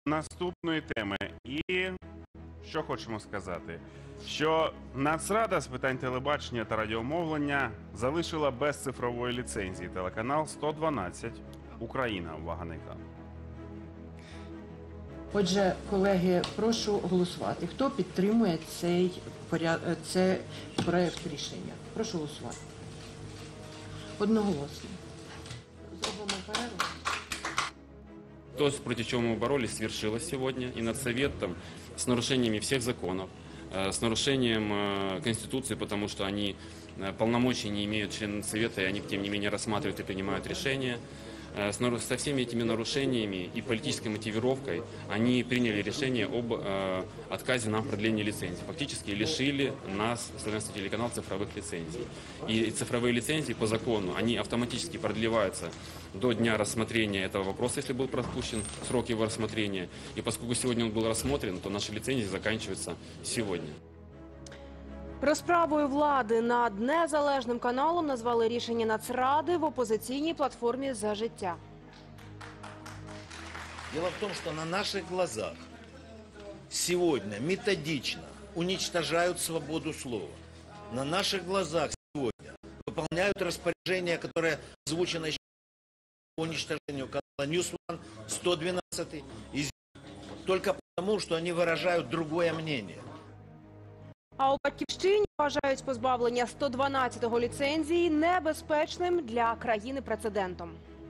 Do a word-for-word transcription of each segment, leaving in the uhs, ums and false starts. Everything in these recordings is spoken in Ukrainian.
наступної теми. І що хочемо сказати? Що Нацрада з питань телебачення та радіомовлення залишила без цифрової ліцензії телеканал сто дванадцять Україна. Увага на екран. Отже, колеги, прошу голосувати. Хто підтримує цей, поряд... цей проект рішення? Прошу голосувати. Одноголосно. Зробимо перерву. То, против чего мы боролись, свершилось сегодня. И над Советом с нарушениями всех законов, с нарушением Конституции, потому что они полномочий не имеют члены Совета, и они, тем не менее, рассматривают и принимают решения. Со всеми этими нарушениями и политической мотивировкой они приняли решение об э, отказе нам продления лицензии. Фактически лишили нас, Славянский телеканал, цифровых лицензий. И цифровые лицензии по закону, они автоматически продлеваются до дня рассмотрения этого вопроса, если был пропущен срок его рассмотрения. И поскольку сегодня он был рассмотрен, то наши лицензии заканчиваются сегодня. Розправою влади над незалежним каналом назвали рішення Нацради в опозиційній платформі «За життя». Дело в том, что на наших глазах сегодня методично уничтожают свободу слова. На наших глазах сегодня выполняют распоряжение, которое озвучено по уничтожению канала Ньюс-Ван сто двенадцать, только потому, что они выражают другое мнение. А у «Батьківщині» вважають позбавлення сто дванадцятого ліцензії небезпечним для країни прецедентом.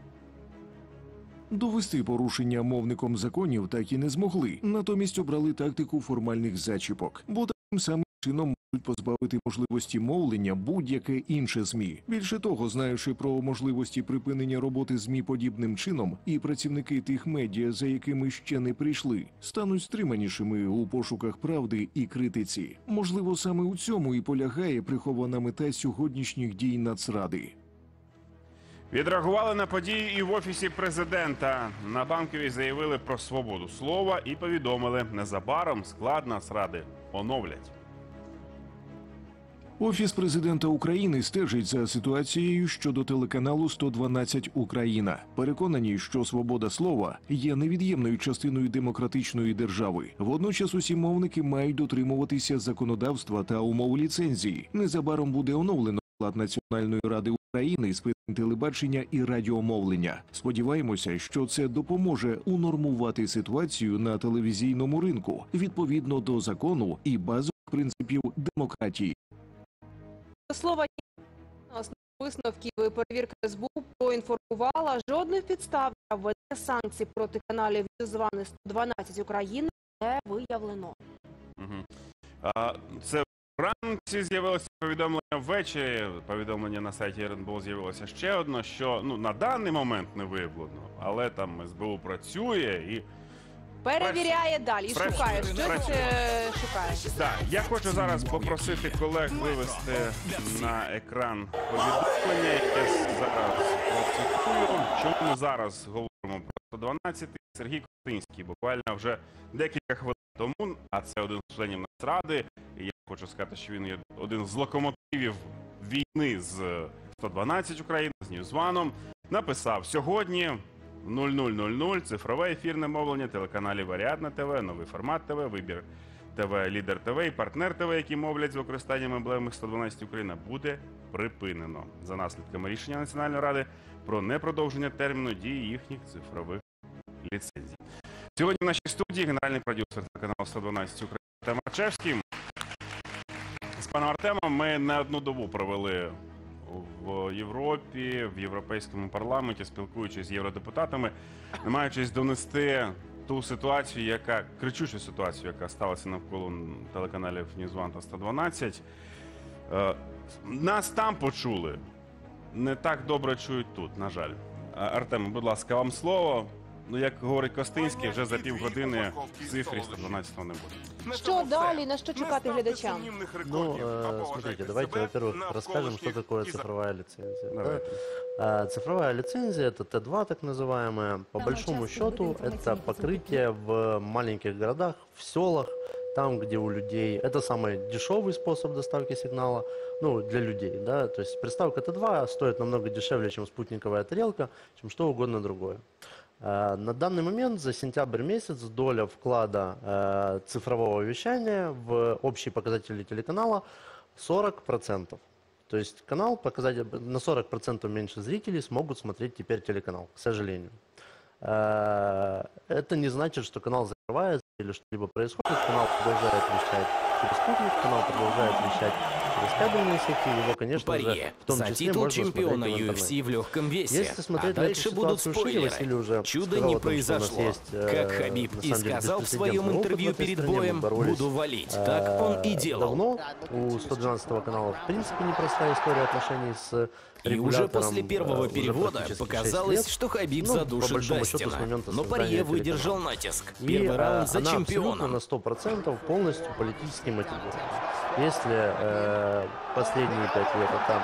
Довести порушення мовником законів так і не змогли. Натомість обрали тактику формальних зачіпок. Бо таким самим чином можуть позбавити можливості мовлення будь-яке інше ЗМІ. Більше того, знаючи про можливості припинення роботи ЗМІ подібним чином, і працівники тих медіа, за якими ще не прийшли, стануть стриманішими у пошуках правди і критиці. Можливо, саме у цьому і полягає прихована мета сьогоднішніх дій Нацради. Відреагували на події і в Офісі Президента. На Банковій заявили про свободу слова і повідомили, незабаром склад Нацради оновлять. Офіс Президента України стежить за ситуацією щодо телеканалу сто дванадцять Україна. Переконані, що свобода слова є невід'ємною частиною демократичної держави. Водночас усі мовники мають дотримуватися законодавства та умов ліцензії. Незабаром буде оновлено склад Національної ради України з питань телебачення і радіомовлення. Сподіваємося, що це допоможе унормувати ситуацію на телевізійному ринку відповідно до закону і базових принципів демократії. Слова висновків і перевірка ес бе у проінформувала, жодних підстав для введення санкцій проти каналів Ньюс-Ван сто дванадцять Україна не виявлено. Угу. А, це вранці з'явилося повідомлення ввечері, повідомлення на сайті ер ен бе о з'явилося ще одне, що ну, на даний момент не виявлено, але там ес бе у працює і... Перевіряє далі і шукає, щось е, шукає. Так, я хочу зараз попросити колег вивести на екран повідомлення, яке зараз процитую. Чому ми зараз говоримо про сто дванадцять? Сергій Костинський буквально вже декілька хвилин тому, а це один з членів Нацради, і я хочу сказати, що він є один з локомотивів війни з сто дванадцять Україна, з Ньюс-Ваном, написав: сьогодні нуль нуль нуль нуль цифрове ефірне мовлення телеканалів Аріадна ТВ, Новий формат ТВ, Вибір ТВ, Лідер ТВ і Партнер ТВ, які мовлять з використанням емблеми сто дванадцять Україна, буде припинено за наслідками рішення Національної ради про непродовження терміну дії їхніх цифрових ліцензій. Сьогодні в нашій студії генеральний продюсер телеканалу сто дванадцять Україна Артем Арчевський. З паном Артемом ми не одну добу провели в Європі, в Європейському парламенті, спілкуючись з євродепутатами, намагаючись донести ту ситуацію, яка, кричущу ситуацію, яка сталася навколо телеканалів Ньюс-Ван та сто дванадцять. Нас там почули, не так добре чують тут, на жаль. Артем, будь ласка, вам слово. Ну, як говорить Костинський, вже за півгодини в цифрі сто дванадцятого не буде. Що далі, на що чекати глядачам? Ну, э, смотрите, давайте, во-первых, расскажем, что такое цифровая лицензия. Да? Цифровая лицензия – это Т два, так называемая. По большому счету, это покрытие в маленьких городах, в селах, там, где у людей... Это самый дешевый способ доставки сигнала, ну, для людей, да. То есть приставка Т два стоит намного дешевле, чем спутниковая тарелка, чем что угодно другое. Э, На данный момент за сентябрь месяц доля вклада э, цифрового вещания в общие показатели телеканала сорок процентов. То есть канал показатель на сорок процентов меньше зрителей смогут смотреть теперь телеканал, к сожалению. Э, Это не значит, что канал закрывается или что-либо происходит. Канал продолжает вещать через спутник, канал продолжает вещать через кабельные сети. Его, конечно же, Паре в том за числе титул можно чемпиона смотреть и в ю эф си интернете. в легком весе. Если смотреть А на дальше эту будут ситуацию шире, спойлеры. Василий уже Чудо сказал не о том, что у нас произошло. есть, э, Как Хабиб на и самом деле, сказал в своем беспрецедентный опыт интервью в этой перед стране. Мы боем, боролись, буду валить. э, Так он и делал. Давно у сто двенадцатого канала в принципе непростая история отношений с И уже регулятором, после первого э, уже перевода практически шесть показалось, лет. что Хабиб Ну, по задушит большому счету, с Дастина. момента Но создания Паре выдержал телеканала. натиск. И Первый э, раунд за она абсолютно чемпиона. на сто процентов полностью политически мотивирована. Если э, последние пять лет это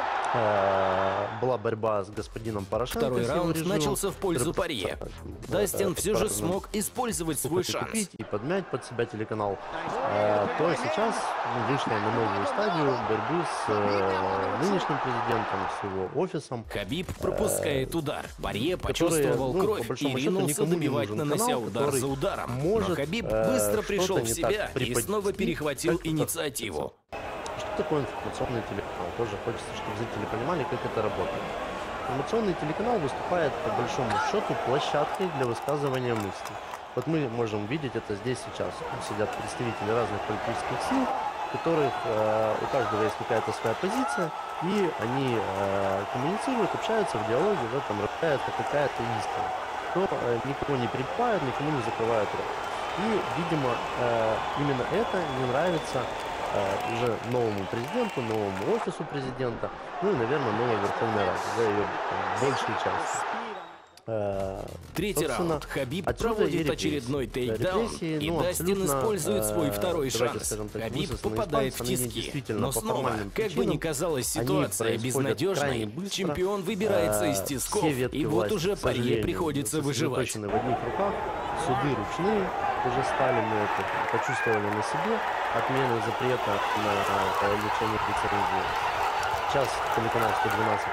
э, была борьба с господином Порошенко. Второй с его раунд режимом, начался в пользу который Паре. пытался, Дастин э, все же пытался смог использовать свой купить шанс. и подмять под себя телеканал, э, то сейчас ну, вышла на новую стадию борьбы с э, нынешним президентом, с его офисом. Хабиб пропускает удар. Паре которые, почувствовал ну, по кровь большому и счету, ринулся никому не добивать, нужен нанося канал, удар который за ударом. может, Но Хабиб э, быстро пришел что-то в не себя так и снова преподнести, перехватил как это инициативу. Что такое информационный телеканал? Тоже хочется, чтобы зрители понимали, как это работает. Информационный телеканал выступает, по большому счету, площадкой для высказывания мыслей. Вот мы можем видеть это здесь сейчас. Тут сидят представители разных политических сил, у которых э, у каждого есть какая-то своя позиция, и они э, коммуницируют, общаются в диалоге, в этом рождается какая-то истина. Но э, никого не перебивают, никому не закрывают рот. И, видимо, э, именно это не нравится э, уже новому президенту, новому офису президента, ну и, наверное, новой Верховной Раде, за ее там, большей частью. Э, Третий собственно, раунд. Хабиб отсюда и проводит репрессии. очередной тейкдаун, Репрессии, и ну, Дастин абсолютно, использует свой э, второй давайте шанс. скажем так, Хабиб высосанные попадает из в пальца, они тиски. действительно Но по снова, формальным как бы причинам, ни казалась они ситуация происходят безнадежной, крайне быстро. чемпион выбирается из Э, тисков, все ветки и вот власти, уже к Паре сожалению, приходится выживать. сосредоточены в одних руках, суды ручные, уже стали мы это почувствовали на себе, отмены запрета на э, лечение лицензии. Сейчас телеканал сто двенадцать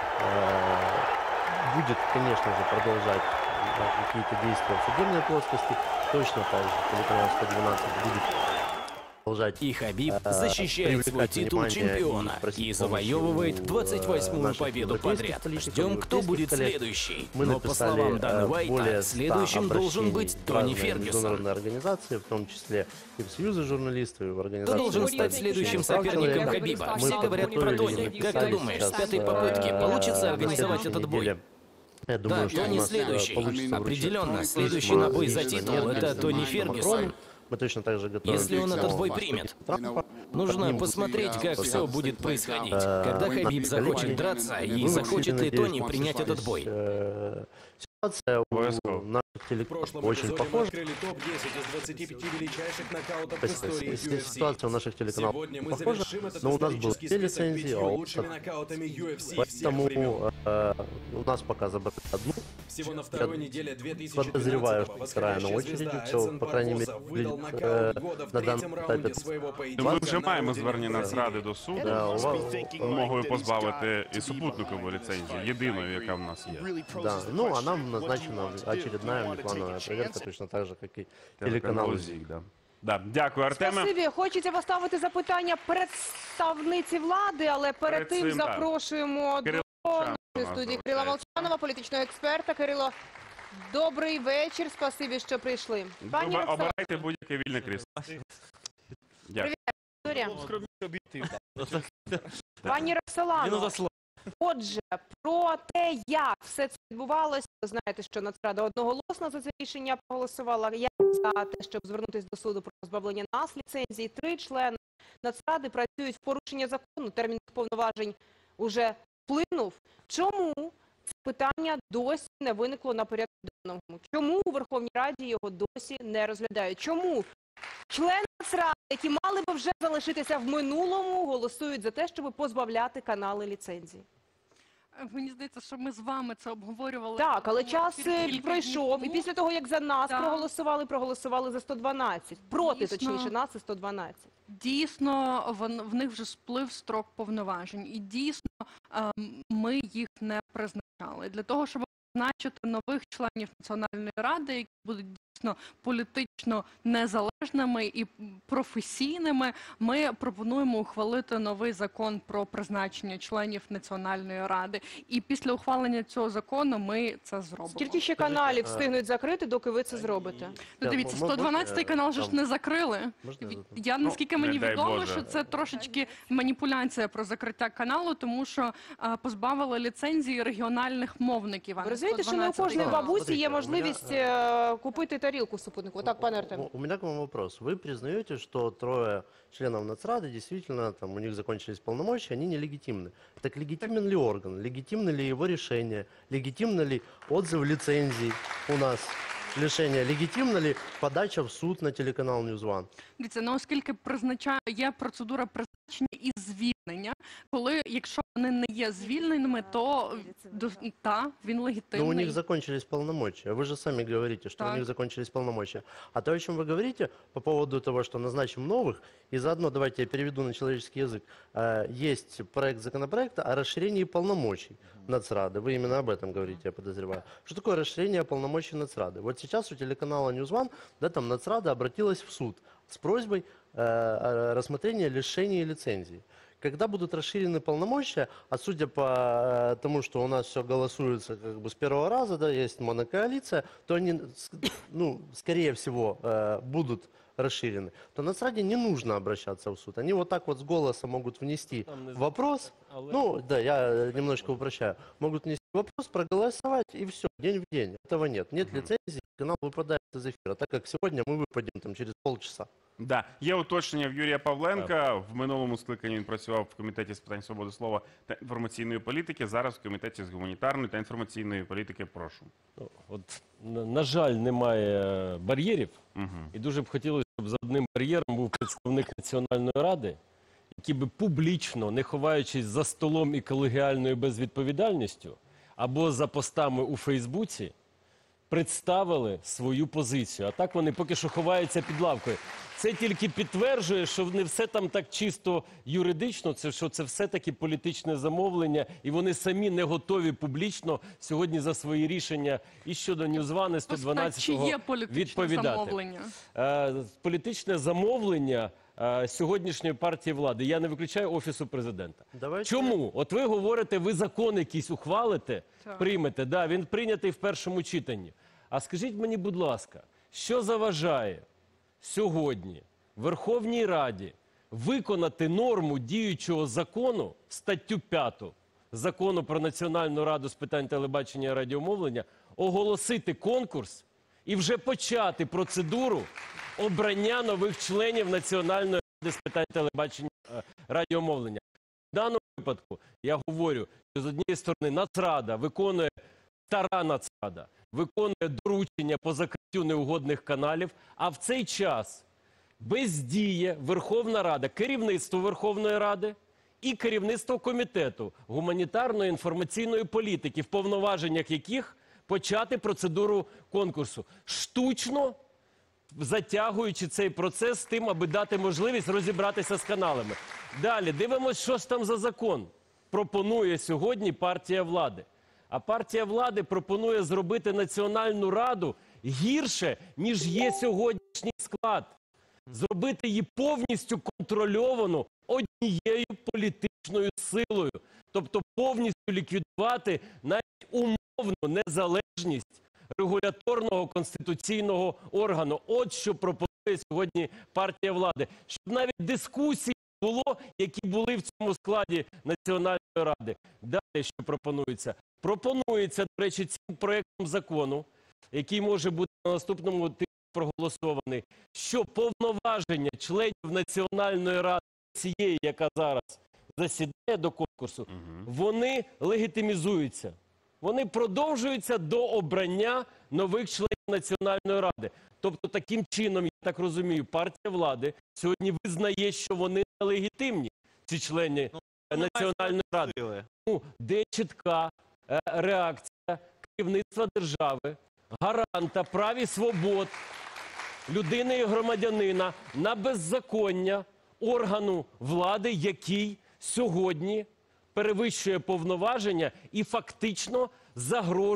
э, будет, конечно же, продолжать э, какие-то действия в судебной плоскости. Точно так же телеканал сто двенадцать будет продолжать И Хабиб э, защищает свой привлекать титул внимание чемпиона и просить и помощи завоевывает у, двадцать восьмую наших победу европейских подряд. политиков, Ждем, кто европейских будет коллег. следующий. Мы Но по написали словам Даны э, Уайта, более ста следующим должен обращений быть в Тони разные Фергюсон. международные организации, в том числе и в Союзы журналистов, и в Кто организации. должен стать следующим соперником Хабиба? Мы Все говорят про подготовились, Тони. написали Как ты думаешь, с сейчас, пятой попытки э, получится на организовать следующей этот бой? неделе. Я думаю, Да, что у Тони нас, э, следующий. получится вручить Определенно, следующий письма на бой за лично титул Меркель, это Тони лично Фергюсон. Макрону. Мы точно так же готовим Если он письмо этот бой примет. Трампа. Нужно Поднимем посмотреть, как вот все так. будет происходить. Э, Когда наши Хабиб захочет коллеги, драться, и мы захочет сильно ли Тони надеемся, принять что этот здесь, бой. э, Ситуация у Обовязково. наших В телеканалов прошлом очень эпизоде мы похожа. открыли топ десять из двадцати пяти величайших нокаутов в Спасибо. истории Если ю эф си. ситуация у наших телеканалов Сегодня мы похожа, завершим этот но у нас был исторический две список лицензии, пятью а у лучшими нас- нокаутами ю эф си всех Поэтому времен. э, у нас пока забрали одну. Всего на второй неделе две тысячи Подозреваю, двенадцатого что вторая на восходящая очереди, звезда все, Эдсон по крайней мере, Барбоза выдал выглядит, нокаут э, года в на третьем данном раунде этапе. своего Ми поединка вже на маємо родине звернення Бразилии. Нацради до суду Да, у вас- з вимогою позбавити і супутникову ліцензію, єдиною, яка в нас є. Да, ну а нам назначена очередная внеплановая проверка, точно так же, как и телеканалу ЗИК. ЗІК, да. Да. Дякую, Артеме. Спасибі. Хочеться поставити запитання представниці влади, але перед Перед тим цим, да. запрошуємо Кирило до Молчанов нашої у нас студії Кирила залишається. Молчанова, політичного експерта. Кирило, добрий вечір. Спасибі, що прийшли. Пані Оба- Роксолана, Обирайте будь-яке вільне крісло. Дякую. Вікторія. Пані Роксолано, отже, про те, як все це відбувалося, ви знаєте, що Нацрада одноголосно за це рішення проголосувала. Як за те, щоб звернутися до суду про позбавлення нас ліцензії, три члени Нацради працюють в порушення закону, термін їх повноважень уже вплинув. Чому це питання досі не виникло на порядку денному? Чому у Верховній Раді його досі не розглядають? Чому члени Нацради, які мали би вже залишитися в минулому, голосують за те, щоб позбавляти канали ліцензії? Мені здається, що ми з вами це обговорювали. Так, але час кілька е, днів пройшов, і тому. після того, як за нас Так. проголосували, проголосували за сто дванадцять. Проти, Дійсно. точніше, нас і сто дванадцять. Дійсно, вон- в них вже сплив строк повноважень. І дійсно, ем, ми їх не призначали. Для того, щоб призначити нових членів Національної ради, які будуть дійсно політично незалежними і професійними. Ми пропонуємо ухвалити новий закон про призначення членів Національної ради. І після ухвалення цього закону ми це зробимо. Скільки ще каналів встигнуть закрити, доки ви це зробите? Ну, дивіться, сто дванадцятий канал же ж не закрили. Я, наскільки мені не дай відомо, Боже. що це трошечки маніпуляція про закриття каналу, тому що а, позбавили ліцензії регіональних мовників. а Ви не розумієте, що не у сто дванадцятий кожної канал. бабусі є Смотрите, у можливість мене, е, купити тарілку супутнику. Так, пане Артем. У меня к вам вопрос. Вы признаете, что трое членов Нацрады действительно, там, у них закончились полномочия, они нелегитимны? Так легитимен ли орган? Легитимно ли его решение? Легитимно ли отзыв лицензий у нас? Лишення. Легітимна ли подача в суд на телеканал Ньюз Ван? Дивіться, ну оскільки призначає, є процедура призначення і звільнення, коли, якщо вони не є звільненими, то до, та, він Но у легітимний. них закончились полномочия. Вы же сами говорите, что Так. у них закончились полномочия. А то, о чем вы говорите по поводу того, что назначим новых, и заодно, давайте я переведу на человеческий язык, э, есть проект законопроекта о расширении полномочий Нацрады. Вы именно об этом говорите, я подозреваю. Что такое расширение полномочий Нацрады? Вот сейчас у телеканала Ньюз Ван, да, там Нацрада обратилась в суд с просьбой э, о рассмотрения лишения лицензии. Когда будут расширены полномочия, а судя по э, тому, что у нас все голосуется как бы с первого раза, да, есть монокоалиция, то они, с- ну, скорее всего, э, будут расширены, то Нацраде не нужно обращаться в суд. Они вот так вот с голоса могут внести вопрос, ну, да, я э, немножко упрощаю, могут внести вопрос, проголосовать, и все, день в день. Этого нет. Нет лицензии, канал выпадает из эфира, так как сегодня мы выпадем там через полчаса. Да, є уточнення в Юрія Павленка. В минулому скликанні він працював в комітеті з питань свободи слова та інформаційної політики. Зараз в комітеті з гуманітарної та інформаційної політики. Прошу. От, на, на жаль, немає бар'єрів, Угу. і дуже б хотілося, щоб за одним бар'єром був представник Національної ради, який би публічно, не ховаючись за столом і колегіальною безвідповідальністю, або за постами у Фейсбуці, представили свою позицію. А так вони поки що ховаються під лавкою. Це тільки підтверджує, що не все там так чисто юридично, це що це все-таки політичне замовлення, і вони самі не готові публічно сьогодні за свої рішення і щодо Ньюзвани сто Чи дванадцятого є політичне відповідати. замовлення? Е, Політичне замовлення е, сьогоднішньої партії влади. Я не виключаю Офісу президента. Давайте... Чому? От ви говорите, ви закон якийсь ухвалите, Так. приймете. Да, він прийнятий в першому читанні. А скажіть мені, будь ласка, що заважає сьогодні Верховній Раді виконати норму діючого закону, статтю п'яту Закону про Національну раду з питань телебачення і радіомовлення, оголосити конкурс і вже почати процедуру обрання нових членів Національної ради з питань телебачення і радіомовлення? В даному випадку я говорю, що з однієї сторони Нацрада виконує, стара Нацрада, виконує доручення по закриттю неугодних каналів, а в цей час бездіє Верховна Рада, керівництво Верховної Ради і керівництво Комітету гуманітарної інформаційної політики, в повноваженнях яких почати процедуру конкурсу, штучно затягуючи цей процес з тим, аби дати можливість розібратися з каналами. Далі, дивимося, що ж там за закон пропонує сьогодні партія влади. А партія влади пропонує зробити Національну раду гірше, ніж є сьогоднішній склад. Зробити її повністю контрольовану однією політичною силою. Тобто повністю ліквідувати навіть умовну незалежність регуляторного конституційного органу. От що пропонує сьогодні партія влади. Щоб навіть дискусії було, які були в цьому складі Національної ради. Далі що пропонується? Пропонується, до речі, цим проєктом закону, який може бути на наступному тижні проголосований, що повноваження членів Національної ради цієї, яка зараз засідає до конкурсу, вони легітимізуються. Вони продовжуються до обрання нових членів Національної ради. Тобто, таким чином, я так розумію, партія влади сьогодні визнає, що вони нелегітимні, ці члени Національної ради. Ну, де чітка е, реакція керівництва держави, гаранта прав і свобод людини і громадянина на беззаконня органу влади, який сьогодні перевищує повноваження і фактично загрожує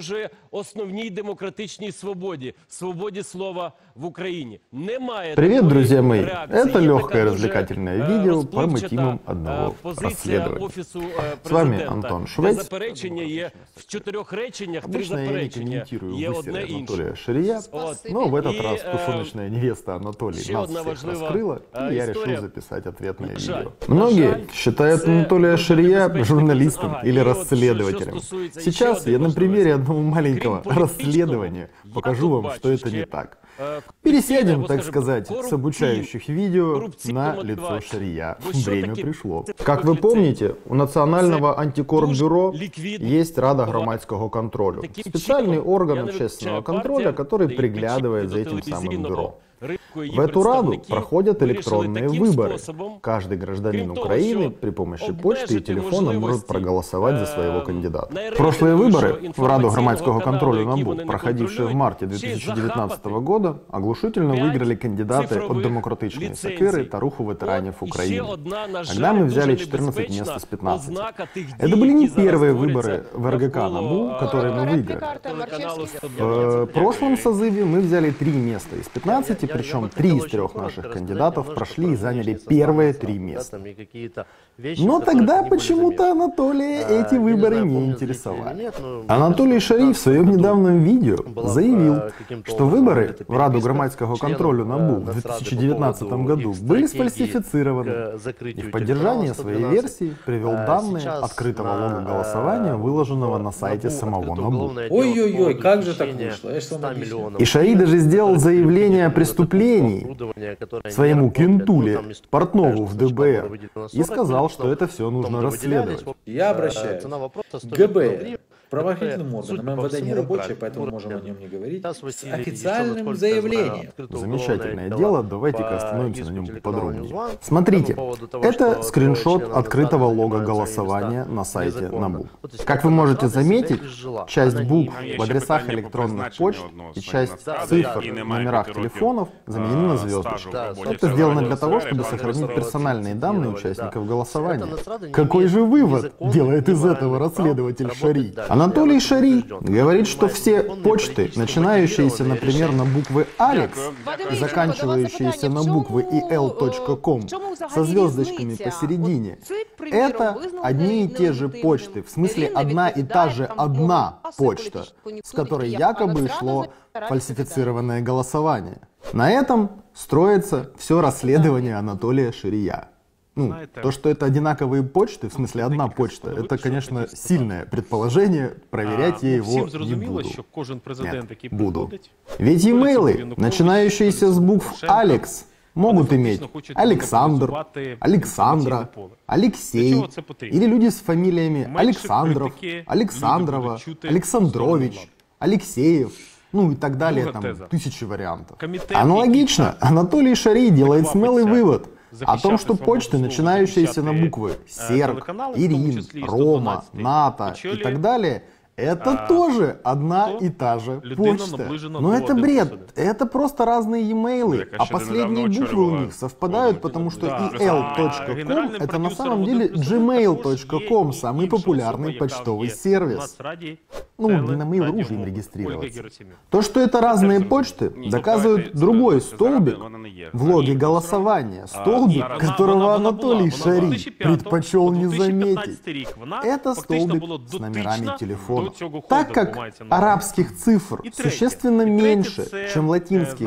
основній демократичній свободі, свободі слова в Україні. Немає Привет, такої друзья мои! реакції. Это Є легкое така дуже, развлекательное е, видео по розпливчата, мотивам е, одного позиція расследования. Офісу е, С вами президента, Антон де Швець. заперечення є в чотирьох реченнях, три Обычно я не заперечення, комментирую є высеры одне інше. Анатолия Шария, От. но в этот И, раз э, тушеночная невеста Анатолий ще нас одна всех важлива, раскрыла, э, и я история. решил записать ответное Жаль. видео. Многие Жаль. считают Це Анатолия дуже Шария небезпечний журналистом Ага, или і от що- расследователем. що стосується Сейчас ще я на одного примере важливого. одного маленького Крім політичного, расследования я покажу тут вам, бачу что это ще, не так. е, Пересядем, або, так скажімо, сказать, с корупційну- обучающих видео коррупційну на лицо мотивацію. Шария. Бо що Время таке- пришло. це Как вы профіль помните, у Национального Це антикорбюро дуже ліквідний есть Рада буває. громадского контроля. Таким Специальный чином, орган я не общественного виключаю контроля, партія, который де і приглядывает за підключити этим до самым телевізійного бюро. ринку її В эту раду представників проходят вирішили электронные таким выборы. способом, Каждый гражданин крім того, Украины що при помощи почты и обмежити телефона может можливості, проголосовать за своего е, кандидата. найрейтинговішого Прошлые выборы в Раду інформаційного громадского каналу, контроля який НАБУ, вони не проходившие в контролюють, марте ще й две тысячи девятнадцатого захапати года, оглушительно п'ять выиграли кандидаты от цифрових демократичной ліцензій. Сокиры та Руху ветеранів От, і ще Украины. одна, на жаль, Когда мы взяли дуже четырнадцать небезпечна мест из пятнадцати. ознака тих дій, Это были не які зараз первые творяться выборы в РГК навколо, НАБУ, е, которые мы выиграли. телеканалу сто В дванадцять. прошлом созыве мы взяли три места из пятнадцати, Я- я- я причем бы три хотел из очень трех коротко наших рассказать кандидатов немножко прошли про и заняли внешний состав первые состава, три да, места. там и какие-то вещи, Но в которых тогда не были почему-то замешаны. Анатолия А, эти я не выборы знаю, не помнят интересовали. зрители или нет, но мне Анатолий кажется, Шарий в своем году недавнем видео была, заявил, э, каким-то что образом выборы эта в Раду переписка громадского членов, контроля э, НАБУ в Нацрады две по тысячи девятнадцатом поводу году их были стратегии сфальсифицированы. к И закрытию в поддержание телеканала своей сто двенадцать. версии привел А, данные сейчас открытого на, лога голосования, э, выложенного на НАБУ сайте самого открыто НАБУ. уголовное дело Ой-ой-ой, по поводу как же так хищения вышло? Я ж вам ста объясню. миллионов И Шарий даже сделал которые заявление о переведены преступлении оборудование, которое не своему работает. кентуле, Ну, там история Портнову такая, в что сначала ДБР, было выделено и сорок сказал, миллионов, что это все потом нужно довыделялись. расследовать. Я Э, обращаюсь Цена вопроса к стоит ГБР, правоохранительным судя органам, по МВД не всему, рабочее, правильно, поэтому город можем о нем не говорить, Сейчас с Василий, еще, официальным насколько я заявлением. знаю, открыто Замечательное уголовное дело, давайте-ка по остановимся на иску нем телеканала поподробнее. «Ньюзван» Смотрите, по поводу того, это что скриншот члены открытого Нацрады лога занимают свои голосования места на сайте незаконно. НАБУ. Вот, то есть Как эта вы можете Нацрада себя заметить, изжила. часть Она не букв имеет- в адресах ще питання по электронных призначенню почт одного и з часть членів цифр Нацради, який не в має номерах п'яти років, телефонов заменены на е, звездочки. стажу в Да, роботі Это в сделано цій для того, сфері, чтобы але сохранить Нацрада персональные данные цитировали, участников да. голосования. Эта Нацрада не Какой имеет же вывод незаконных, делает из этого неморальных расследователь прав Шарий? работать дальше. Анатолий Я в этом Шарий убежден. говорит, что Принимает все законные почты, политически начинающиеся, мотивированные например, на буквы «Алекс», Вадим и Ильич, заканчивающиеся до на вас запитання, буквы в чому, и эл точка ком в чому взагалі со звездочками різниця? посередине. От цей, приміром, Это визнаний одни и те же нелегітимним. почты, в смысле Він не одна и та відповідає же там одна класу почта, політичної с которой конфлікті, а якобы Нацрада шло зараз фальсифицированное голосование. На этом строится все расследование Анатолия Шария. Ну, то, что это одинаковые почты, в смысле одна почта, это, конечно, сильное предположение, проверять я его Всім не зрозуміло, буду. що кожен президент, який Буду. приходить, Ведь имейлы, начинающиеся с букв «Алекс», могут иметь Александр, Александра, Алексей, или люди с фамилиями Александров, Александрова, Александрович, Алексеев, ну и так далее, там тысячи вариантов. Аналогично, Анатолий Шарий делает смелый вывод о том, что почты, начинающиеся на буквы Серг, Ирин, Рома, Ната и так далее, это а, тоже одна и та же почта. Но это бред, это просто разные e-mail, а последние буквы у них совпадают, потому что Да. и эл точка ком это на самом деле джимейл точка ком, самый популярный почтовый сервис. Ну, не на Mail.ru же им регистрироваться. То, что это разные почты, доказывает другой столбик в логе голосования. Столбик, которого Анатолий Шарий предпочел не заметить. Это столбик с номерами телефонов. Так как арабских цифр существенно меньше, чем латинских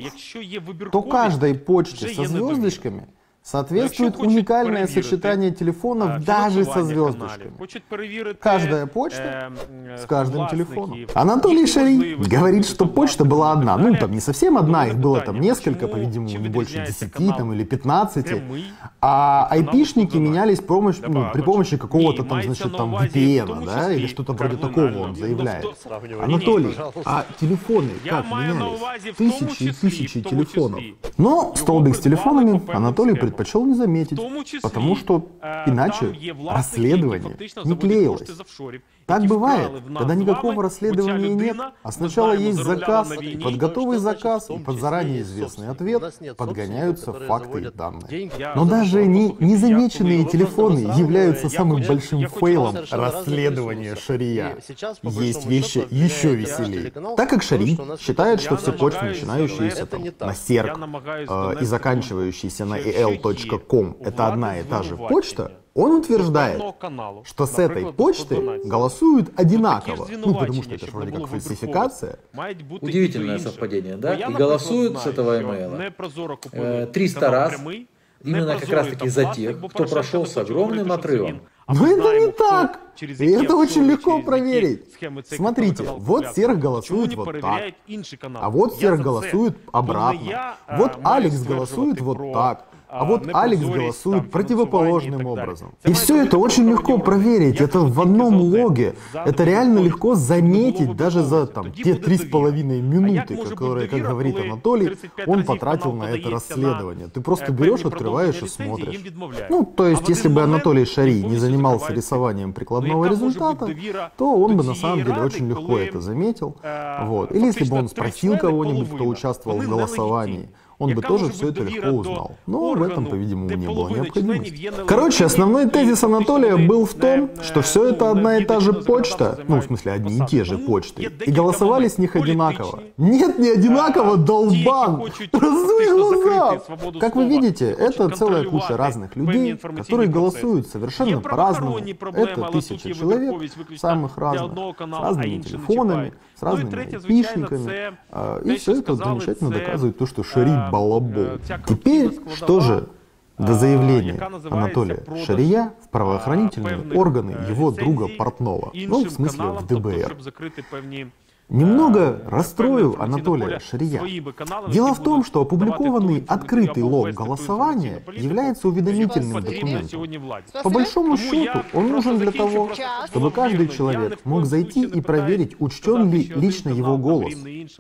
букв, то каждой почте со звездочками соответствует уникальное сочетание телефонов даже со звездочками. Каждая почта с каждым телефоном. Анатолий Шарий говорит, что почта была одна. Ну, там не совсем одна, их было там несколько, по-видимому, не больше десяти там, или пятнадцати. А айпишники менялись помощь, ну, при помощи какого-то там, значит, там ви пи эн, да, или что-то вроде такого он заявляет. Анатолий, а телефоны как менялись? Тысячи и тысячи телефонов. Но столбик с телефонами Анатолий предпочитает предпочел не заметить, потому что иначе расследование не клеилось. Так бывает, когда никакого расследования нет, а сначала есть заказ, и под готовый заказ, и под заранее известный ответ подгоняются факты и данные. Но даже не незамеченные телефоны являются самым большим фейлом расследования шария. Есть вещи еще веселее. Так как шари считает, что все почты, начинающиеся там, на серк э, и заканчивающиеся на и эл точка ком, это одна и та же почта, он утверждает, что с этой почты голосуют одинаково. Ну, потому что это же вроде как фальсификация. Удивительное совпадение, да? И голосуют с этого имейла триста раз именно как раз таки за тех, кто прошел с огромным отрывом. Но это не так! И это очень легко проверить. Смотрите, вот серх голосует вот так, а вот серх голосует обратно. Вот Алекс голосует вот так. А вот Алекс голосует противоположным образом. И все это очень легко проверить. Это в одном логе. Это реально легко заметить даже за там, те три с половиной минуты, которые, как говорит Анатолий, он потратил на это расследование. Ты просто берешь, открываешь и смотришь. Ну, то есть, если бы Анатолий Шарий не занимался рисованием прикладного результата, то он бы на самом деле очень легко это заметил. Вот. Или если бы он спросил кого-нибудь, кто участвовал в голосовании, он бы тоже все это легко узнал. Но в этом, по-видимому, не было необходимости. Короче, основной тезис Анатолия был в том, что все это одна и та же почта, ну, в смысле, одни и те же почты, и голосовали с них одинаково. Нет, не одинаково, долбан! Раздуй глаза! Как вы видите, это целая куча разных людей, которые голосуют совершенно по-разному. Это тысячи человек, самых разных, с разными телефонами, с разными айпишниками. И все это замечательно доказывает то, что Шари балабол. Теперь, что же до заявления Анатолия Шария в правоохранительные органы его друга Портнова, ну, в смысле, в дэ бэ эр. Немного расстрою Анатолия Шария. Дело в том, что опубликованный открытый лог голосования является уведомительным документом. По большому счету, он нужен для того, чтобы каждый человек мог зайти и проверить, учтен ли лично его голос.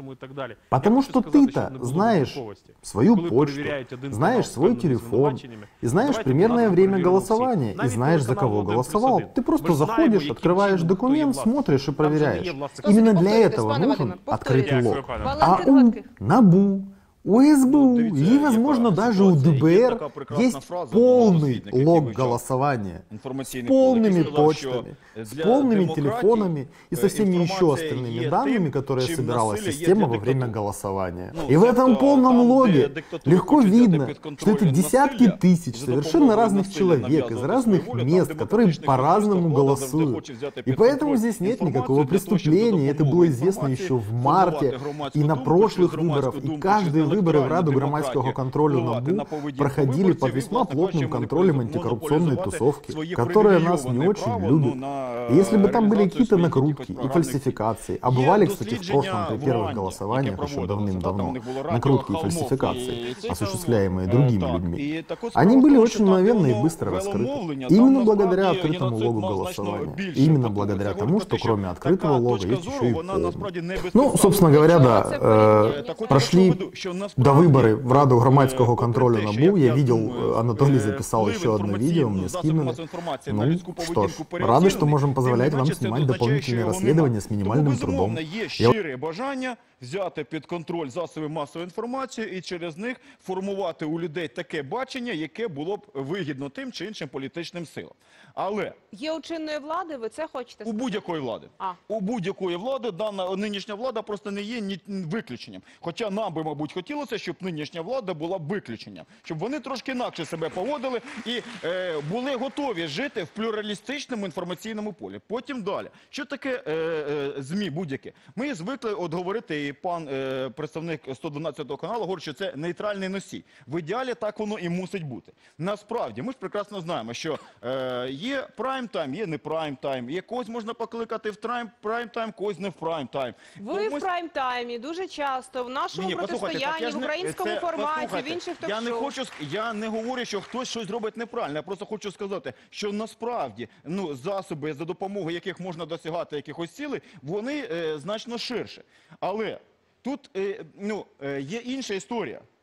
Потому что ты-то знаешь свою почту, знаешь свой телефон, и знаешь примерное время голосования, и знаешь, за кого голосовал. Ты просто заходишь, открываешь документ, смотришь и проверяешь. Именно для этого этого нужен открытый лог. А у НАБУ, у эс бэ у и, возможно, даже у дэ бэ эр есть полный лог голосования с полными почтами, с полными телефонами и со всеми еще остальными данными, которые собирала система во время голосования. И в этом полном логе легко видно, что это десятки тысяч совершенно разных человек из разных мест, которые по-разному голосуют. И поэтому здесь нет никакого преступления. Это было известно еще в марте и на прошлых выборах, и каждый выборы в Раду громадського контролю НАБУ проходили под весьма плотным контролем антикоррупционной тусовки, которая нас не очень любит. И если бы там были какие-то накрутки и фальсификации, а бывали, кстати, в прошлом при первых голосованиях еще давным-давно накрутки и фальсификации, осуществляемые другими людьми, они были очень мгновенно и быстро раскрыты. Именно благодаря открытому логу голосования. И именно благодаря тому, что кроме открытого лога есть еще и полный. Ну, собственно говоря, да, э, прошли до выборы в Раду громадського контролю НАБУ. Я видел, Анатолий записал еще одно видео, мне скинули. Ну, что ж, рады, что можем позволять вам снимать дополнительные расследования с минимальным трудом. Є щире бажання взяти під контроль засоби масової інформації і через них формувати у людей таке бачення, яке було б вигідно тим чи іншим політичним силам. Але є у чинної влади, ви це хочете сказати? У будь-якої влади. А. У будь-якої влади дана нинішня влада просто не є ні виключенням. Хоча нам би, мабуть, хотілося, щоб нинішня влада була виключенням. Щоб вони трошки інакше себе поводили і е, були готові жити в плюралістичному інформаційному полі. Потім далі. Що таке е, е, ЗМІ будь-яке? Ми звикли от говорити, і пан е, представник сто дванадцятого каналу говорить, що це нейтральний носій. В ідеалі так воно і мусить бути. Насправді, ми ж прекрасно знаємо, що е, є прайм-тайм, є не прайм-тайм. Є когось можна покликати в прайм-тайм, когось не в прайм-тайм. Ви в прайм-таймі дуже часто, в нашому Ні, протистоянні, в українському це, форматі, в інших ток-шоу. Я не хочу, я не говорю, що хтось щось робить неправильно. Я просто хочу сказати, що насправді ну, засоби, за допомогою яких можна досягати якихось цілей, вони е, значно ширше. Але тут е, ну, е, є інша історія.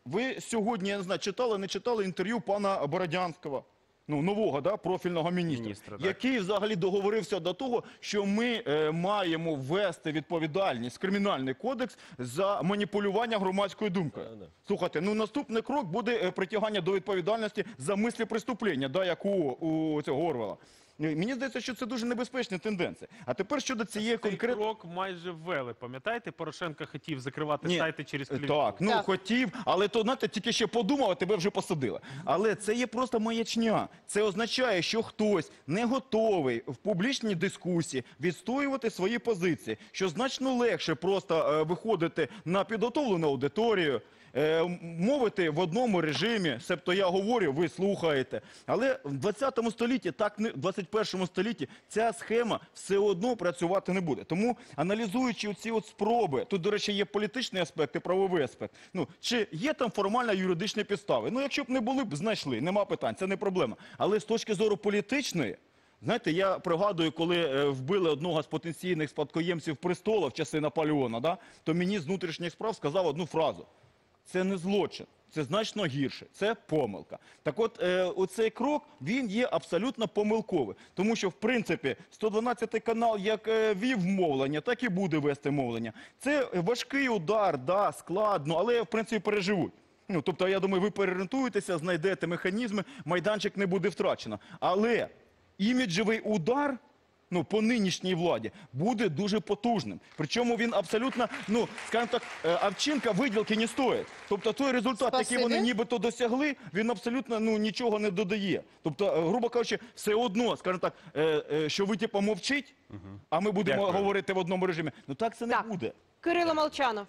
ви сьогодні, я не знаю, читали, не читали інтерв'ю пана Бородянського, ну, нового, да, профільного міністра, Міністра, так. який взагалі договорився до того, що ми е, маємо ввести відповідальність, кримінальний кодекс за маніпулювання громадською думкою. Слухайте, ну наступний крок буде е, притягання до відповідальності за мислі преступлення, да, як у, у цього Орвела. Мені здається, що це дуже небезпечна тенденція. А тепер щодо цієї конкретної... Цей крок майже ввели, пам'ятаєте? Порошенко хотів закривати Ні, сайти через клівку. Так, ну Так. хотів, але то, знаєте, тільки ще подумав, а тебе вже посадили. Але це є просто маячня. Це означає, що хтось не готовий в публічній дискусії відстоювати свої позиції, що значно легше просто е, виходити на підготовлену аудиторію, е, мовити в одному режимі, себто я говорю, ви слухаєте. Але в двадцятому столітті, так не в двадцять першому столітті, ця схема все одно працювати не буде. Тому, аналізуючи оці от спроби, тут, до речі, є політичний аспект і правовий аспект. Ну, чи є там формально юридичні підстави? Ну, якщо б не були б, знайшли, нема питань, це не проблема. Але з точки зору політичної, знаєте, я пригадую, коли е, вбили одного з потенційних спадкоємців престола в часи Наполеона, да, то мені з внутрішніх справ сказав одну фразу. Це не злочин, це значно гірше, це помилка. Так от, е, оцей крок, він є абсолютно помилковий. Тому що, в принципі, сто дванадцятий канал як е, вів мовлення, так і буде вести мовлення. Це важкий удар, да, складно, але, в принципі, переживуть. Ну, тобто, я думаю, ви переорієнтуєтеся, знайдете механізми, майданчик не буде втрачено. Але іміджевий удар, ну, по нинішній владі, буде дуже потужним. Причому він абсолютно, ну, скажімо так, е, овчинка виділки не стоїть. Тобто той результат, Спасибі. який вони нібито досягли, він абсолютно, ну, нічого не додає. Тобто, е, грубо кажучи, все одно, скажімо так, е, е, що ви, типу, мовчить, а ми будемо Дякую. говорити в одному режимі. Ну, так це не Так. буде. Кирило Молчанов.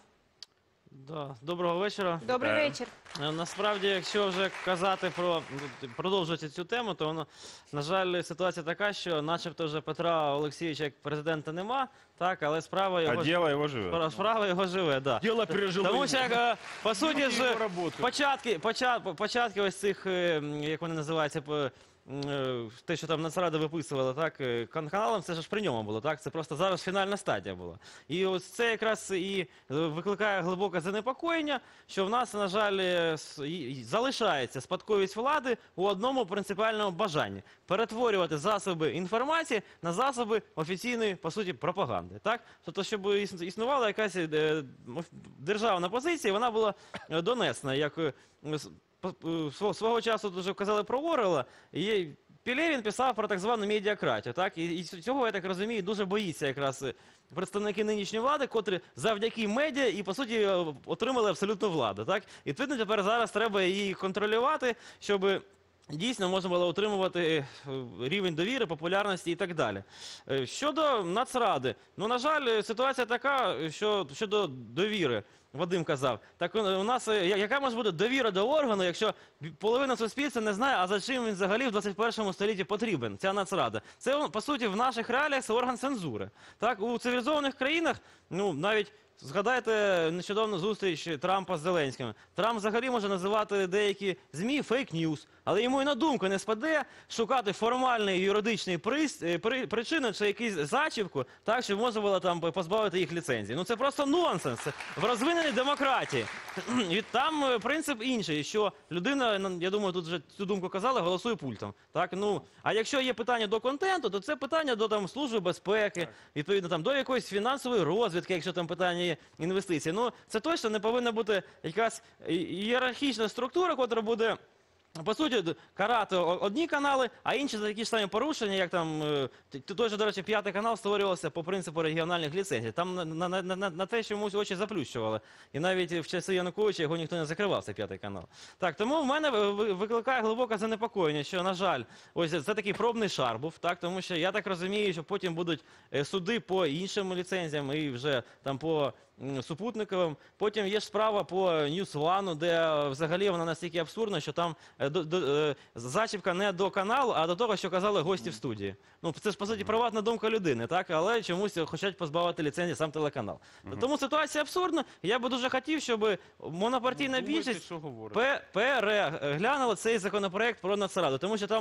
Да, доброго вечора. Добрий Вітаю. вечір. Е, Насправді, якщо вже казати про продовжувати цю тему, то воно, на жаль, ситуація така, що начебто вже Петра Олексійовича як президента нема, так, але справа А його діло його живе. Справа- Справа його живе, да. Діло пережило. Тому що, як, е, по суті Ну, ж, його роботу. початки, почат- початки ось цих, е, м, як вони називаються, по- м, е, те, що там Нацрада виписувала, так, е, кан- каналом, це ж при ньому було, так, це просто зараз фінальна стадія була. І ось це якраз і е, викликає глибоке занепокоєння, що в нас, на жаль, е, с- і- і залишається спадковість влади у одному принципіальному бажанні – перетворювати засоби інформації на засоби офіційної, по суті, пропаганди, так? Тобто, щоб іс- існувала якась е, м, державна позиція, вона була е, донесена, як е, с- по- е, сво- свого часу дуже казали про Орвелла, і Пелевін писав про так звану медіакратію, так? І, і цього, я так розумію, дуже боїться якраз е, представники нинішньої влади, котрі завдяки медіа і, по суті, е, отримали абсолютну владу, так? І, відповідно, тепер зараз треба її контролювати, щоб дійсно можна було отримувати е, рівень довіри, популярності і так далі. Е, Щодо Нацради, ну, на жаль, ситуація така, що щодо довіри, Вадим казав, так у у нас, е, я- яка може бути довіра до органу, якщо половина суспільства не знає, а за чим він взагалі в двадцять першому столітті потрібен, ця Нацрада. Це, по суті, в наших реаліях це орган цензури. Так, у цивілізованих країнах, ну, навіть згадайте нещодавно зустріч Трампа з Зеленським. Трамп взагалі може називати деякі ЗМІ фейк-ньюс, але йому і на думку не спаде шукати формальний юридичний приз- е, при- причину чи якусь зачіпку, так, щоб можна було там позбавити їх ліцензії. Ну це просто нонсенс. Це в розвиненій демократії. І там е, принцип інший, що людина, ну, я думаю, тут вже цю думку казали, голосує пультом. Так, ну, а якщо є питання до контенту, то це питання до там служби безпеки, відповідно там до якоїсь фінансової розвідки, якщо там питання є інвестицій. Ну, це точно не повинна бути якась ієрархічна структура, яка буде, по суті, карати о- одні канали, а інші за такі ж самі порушення, як там, е, т- той же, до речі, п'ятий канал створювався по принципу регіональних ліцензій. Там на, на, на, на, на те чомусь очі заплющували. І навіть в часи Януковича його ніхто не закривав, цей п'ятий канал. Так, тому в мене ви- ви- викликає глибоке занепокоєння, що, на жаль, ось це такий пробний шар був, так, тому що я так розумію, що потім будуть е, суди по іншим ліцензіям і вже там по м, супутниковим. Потім є ж справа по News One, де е, взагалі вона настільки абсурдна, що там е, до, до, е, зачіпка не до каналу, а до того, що казали гості в студії. Ну, це ж, по суті, приватна думка людини, так? Але чомусь хочуть позбавити ліцензії сам телеканал. Тому ситуація абсурдна. Я би дуже хотів, щоб монопартійна Думайте, більшість що говорите. пе- переглянула цей законопроект про Нацраду, тому що там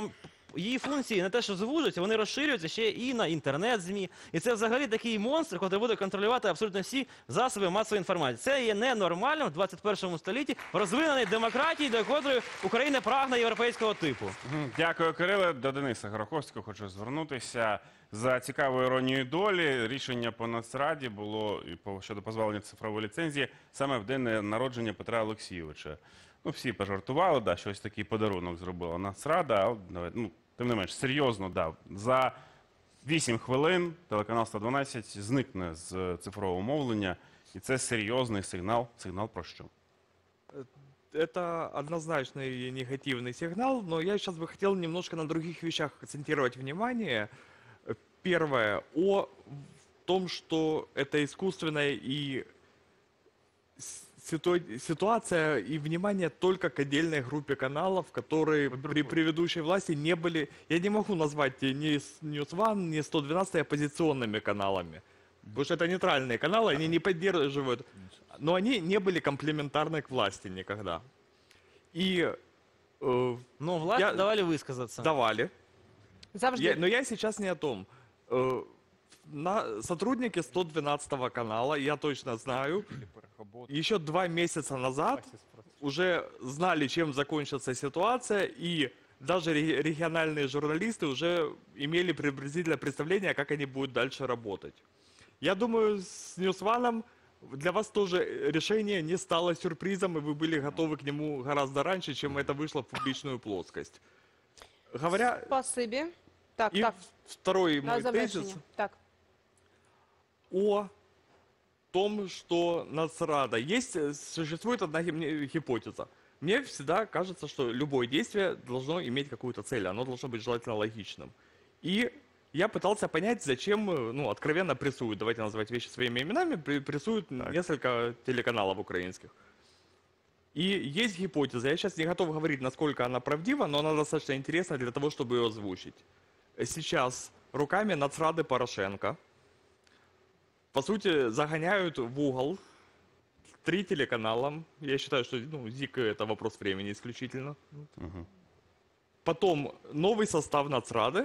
її функції не те, що звужуються, вони розширюються ще і на інтернет-ЗМІ. І це взагалі такий монстр, який буде контролювати абсолютно всі засоби масової інформації. Це є ненормальним в двадцять першому столітті розвиненій демократії, до якої Україна прагне європейського типу. Дякую, Кириле. До Дениса Гороховського хочу звернутися. За цікавою іронією долі, рішення по Нацраді було щодо позбавлення цифрової ліцензії саме в день народження Петра Олексійовича. Ну, всі пожартували, да, щось такий подарунок зробила Нацрада, а ну, тим не менш, серйозно, да, за вісім хвилин телеканал сто дванадцять зникне з цифрового мовлення, і це серйозний сигнал. Сигнал про що? Это однозначный негативный сигнал, но я сейчас бы хотел немножко на других вещах акцентировать внимание. Первое, о том, что это искусственная и ситуация и внимание только к отдельной группе каналов, которые при предыдущей власти не были, я не могу назвать ни Ньюс Ван, ни сто двенадцать оппозиционными каналами, потому что это нейтральные каналы, они не поддерживают, но они не были комплементарны к власти никогда. И, э, но власти я, давали высказаться. Давали. Я, но я сейчас не о том. Э, на, сотрудники сто двенадцатого канала, я точно знаю, еще два месяца назад уже знали, чем закончится ситуация, и даже региональные журналисты уже имели приблизительное представление, как они будут дальше работать. Я думаю, с Ньюсваном для вас тоже решение не стало сюрпризом, и вы были готовы к нему гораздо раньше, чем это вышло в публичную плоскость. Говоря... Спасибо. Так, и так. второй мой тезис так. о том, что Нацрада. Есть, существует одна гипотеза. Мне всегда кажется, что любое действие должно иметь какую-то цель, оно должно быть желательно логичным. И я пытался понять, зачем, ну, откровенно прессуют, давайте называть вещи своими именами, прессуют несколько телеканалов украинских. И есть гипотеза, я сейчас не готов говорить, насколько она правдива, но она достаточно интересна для того, чтобы ее озвучить. Сейчас руками Нацрады Порошенко, по сути, загоняют в угол три телеканала. Я считаю, что ну, ЗИК — это вопрос времени исключительно. Угу. Потом новый состав Нацрады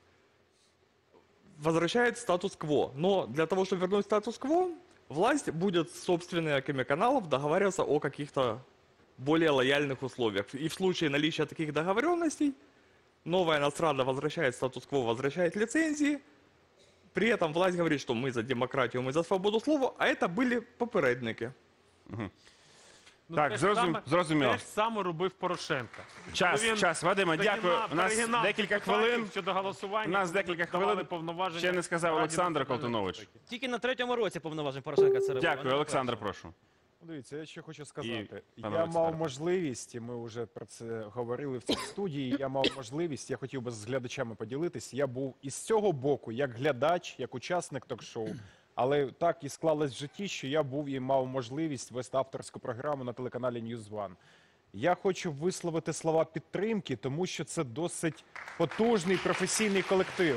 возвращает статус-кво. Но для того, чтобы вернуть статус-кво, власть будет с собственниками каналов договариваться о каких-то более лояльных условиях. И в случае наличия таких договоренностей, новая Нацрада возвращает статус-кво, возвращает лицензии. При этом власть говорит, что мы за демократию, мы за свободу слова, а это были попередники. Угу. Ну, так, зрозум... зрозуміло. Те ж саме робив Порошенко. Час, Він час, Вадиме, дякую. У нас декілька хвилин. Щодо голосування. У нас декілька хвилин. Ще не сказав Олександр Колтунович. Тільки на третьому році повноважень Порошенка це робив. Дякую, Олександр, прошу. Дивіться, я ще хочу сказати. І, я мав можливість, і ми вже про це говорили в цій студії, я мав можливість, я хотів би з глядачами поділитись, я був із цього боку, як глядач, як учасник ток-шоу, але так і склалось в житті, що я був і мав можливість вести авторську програму на телеканалі Ньюс Ван. Я хочу висловити слова підтримки, тому що це досить потужний професійний колектив.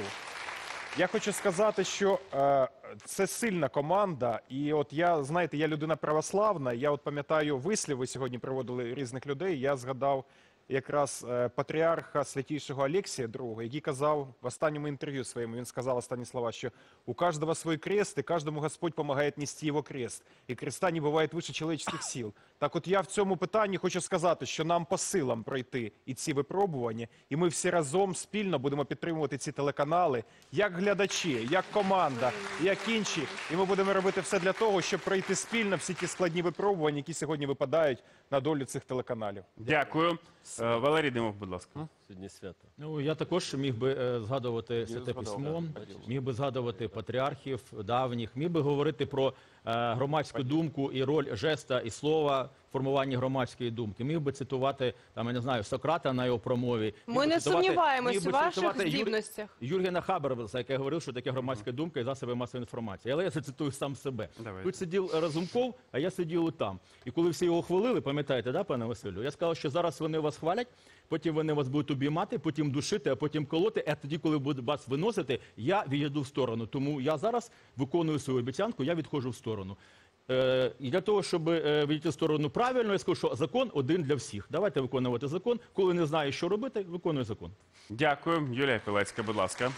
Я хочу сказати, що е, це сильна команда, і от я, знаєте, я людина православна, я от пам'ятаю вислів, ви сьогодні приводили різних людей, я згадав якраз е, патріарха святійшого Алексія другого, який казав в останньому інтерв'ю своєму, він сказав останні слова, що у кожного свій крест, і кожному Господь допомагає нести його крест, і креста не буває вище чоловічних сил. Так от я в цьому питанні хочу сказати, що нам по силам пройти і ці випробування, і ми всі разом спільно будемо підтримувати ці телеканали, як глядачі, як команда, як інші, і ми будемо робити все для того, щоб пройти спільно всі ті складні випробування, які сьогодні випадають на долю цих телеканалів. Дякую. Валерій Димов, будь ласка. Сьогодні свято. Ну, я також міг би е, згадувати Святе Письмо, міг би згадувати патріархів давніх, міг би говорити про е, громадську думку і роль жеста і слова в формуванні громадської думки. Міг би цитувати, там, я не знаю, Сократа на його промові. Ми не сумніваємось у ваших здібностях. Юр... Юргена Хабермаса, який говорив, що таке громадська думка і засоби масової інформації. Але я зацитую сам себе. Давай. Тут сидів Разумков, а я сидів там. І коли всі його хвалили, пам'ятаєте, да, пане Василю? Я сказав, що зараз вони вас хвалять, потім вони вас будуть обіймати, потім душити, а потім колоти, а тоді, коли будуть вас виносити, я відійду в сторону. Тому я зараз виконую свою обіцянку, я відходжу в сторону. Е, і для того, щоб е, відійти в сторону правильно, я скажу, що закон один для всіх. Давайте виконувати закон. Коли не знаєш, що робити, виконуй закон. Дякую. Юлія Пилецька, будь ласка.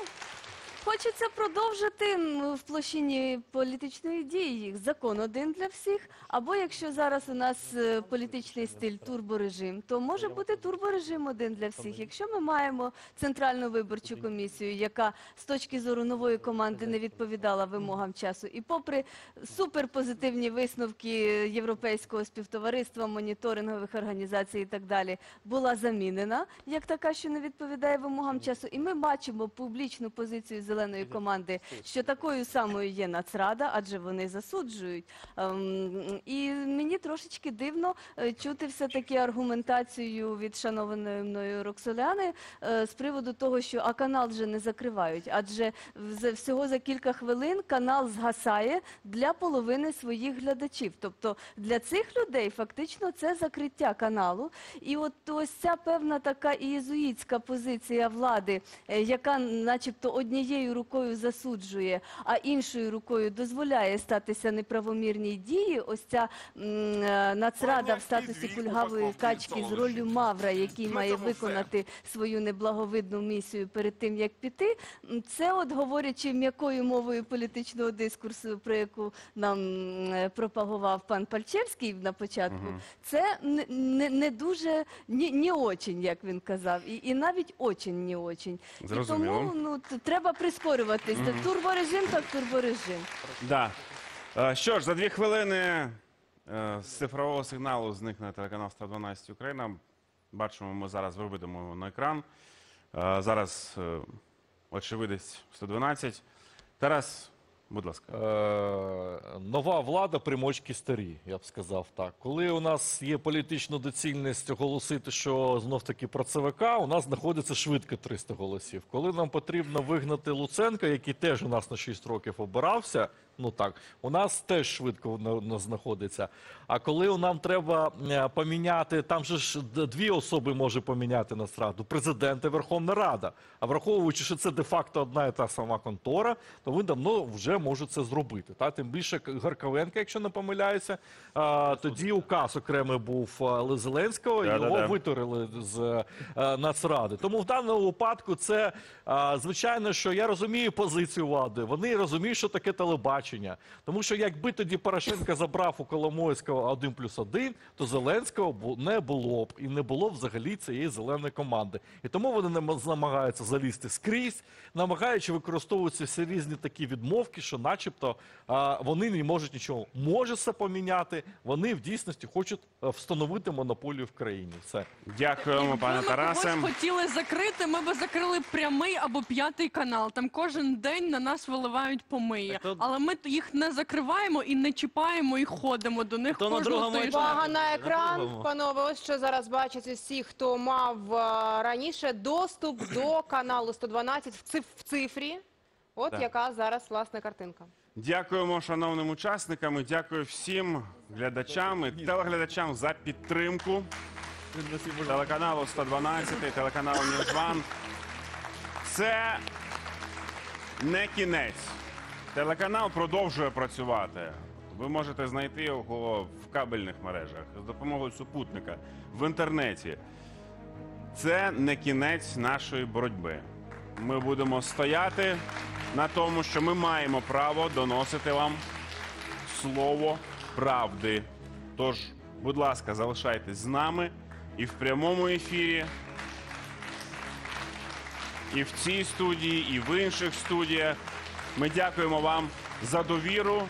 Хочеться продовжити м, в площині політичної дії. Закон один для всіх. Або якщо зараз у нас е, політичний стиль турборежим, то може бути турборежим один для всіх. Якщо ми маємо Центральну виборчу комісію, яка з точки зору нової команди не відповідала вимогам часу, і попри суперпозитивні висновки Європейського співтовариства, моніторингових організацій і так далі, була замінена як така, що не відповідає вимогам часу, і ми бачимо публічну позицію зеленої команди, що такою самою є Нацрада, адже вони засуджують. Ем, і мені трошечки дивно е, чути все-таки аргументацію від шанованої мною Роксоляни е, з приводу того, що а канал вже не закривають, адже вз- всього за кілька хвилин канал згасає для половини своїх глядачів. Тобто для цих людей фактично це закриття каналу. І от ось ця певна така ієзуїтська позиція влади, е, яка начебто однією рукою засуджує, а іншою рукою дозволяє статися неправомірній дії, ось ця м, е, Нацрада в статусі кульгавої качки з роллю Мавра, який має виконати свою неблаговидну місію перед тим, як піти, м, це от говорячи м'якою мовою політичного дискурсу, про яку нам м, пропагував пан Пальчевський на початку, Мгм. це не, не, не дуже, ні, ні очень, як він казав, і, і навіть очень не очень. І Зрозуміло. тому ну, т- треба прискорюватись. Мгм. Турборежим так турборежим. Да. Е, Що ж, за дві хвилини е, з цифрового сигналу зникне телеканал сто дванадцять Україна. Бачимо, ми зараз виведемо його на екран. Е, Зараз е, очевидець сто дванадцять. Тарас, будь ласка. Е, нова влада, примочки старі, я б сказав так. Коли у нас є політична доцільність оголосити, що знов-таки про ЦВК, у нас знаходиться швидко триста голосів. Коли нам потрібно вигнати Луценка, який теж у нас на шість років обирався, ну так, у нас теж швидко на- на- знаходиться. А коли нам треба е, поміняти, там же ж д- дві особи може поміняти Нацраду, президент і Верховна Рада. А враховуючи, що це де-факто одна і та сама контора, то вони давно вже можуть це зробити. Та? Тим більше К- Гарковенка, якщо не помиляюся, а, тоді указ окремий був а, Зеленського, і Да-да-да. його витурили з е, Нацради. Тому в даному випадку це, а, звичайно, що я розумію позицію влади, вони розуміють, що таке телебачення. Тому що якби тоді Порошенко забрав у Коломойського один плюс один, то Зеленського бу- не було б. І не було б взагалі цієї зеленої команди. І тому вони нам- намагаються залізти скрізь, намагаючи використовувати всі різні такі відмовки, що начебто а, вони не можуть нічого. Може це поміняти, вони в дійсності хочуть е, встановити монополію в країні. Все. Дякуємо, пане Якби ми Тарасе. когось хотіли закрити, ми б закрили прямий або п'ятий канал. Там кожен день на нас виливають помиї. Але ми їх не закриваємо і не чіпаємо, і ходимо до них То на кожного другому тижня. Увага на На екран, другому. панове. Ось що зараз бачать всі, хто мав а, раніше доступ до каналу сто дванадцять в циф- в цифрі. От Так. яка зараз власне картинка. Дякуємо шановним учасникам, і дякую всім глядачам і телеглядачам за підтримку телеканалу сто дванадцять, телеканалу NewsOne. Це не кінець. Телеканал продовжує працювати. Ви можете знайти його в кабельних мережах, з допомогою супутника, в інтернеті. Це не кінець нашої боротьби. Ми будемо стояти на тому, що ми маємо право доносити вам слово правди. Тож, будь ласка, залишайтесь з нами і в прямому ефірі, і в цій студії, і в інших студіях. Ми дякуємо вам за довіру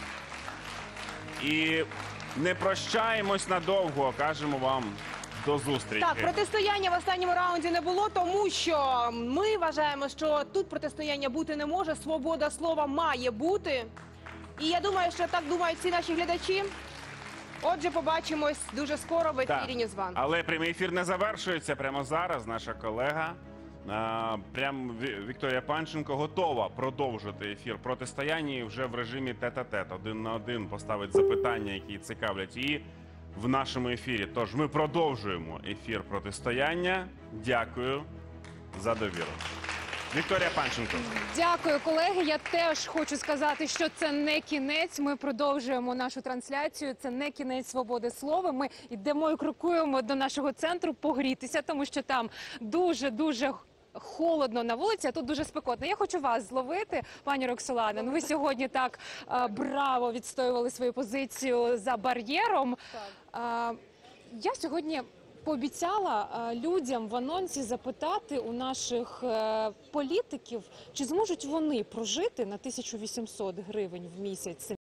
і не прощаємось надовго, кажемо вам до зустрічі. Так, протистояння в останньому раунді не було, тому що ми вважаємо, що тут протистояння бути не може, свобода слова має бути. І я думаю, що так думають всі наші глядачі. Отже, побачимось дуже скоро в Так. ефірі NewsOne. Але прямий ефір не завершується. Прямо зараз наша колега, а, прям Ві- Вікторія Панченко, готова продовжити ефір протистояння і вже в режимі тет-а-тет, один на один поставить запитання, які цікавлять її в нашому ефірі. Тож ми продовжуємо ефір протистояння. Дякую за довіру. Вікторія Панченко. Дякую, колеги. Я теж хочу сказати, що це не кінець. Ми продовжуємо нашу трансляцію. Це не кінець свободи слова. Ми йдемо і крокуємо до нашого центру погрітися, тому що там дуже-дуже холодно на вулиці, а тут дуже спекотно. Я хочу вас зловити, пані Роксолана. Ну, ви сьогодні так а, браво відстоювали свою позицію за бар'єром. А, я сьогодні пообіцяла а, людям в анонсі запитати у наших а, політиків, чи зможуть вони прожити на тисячу вісімсот гривень в місяць.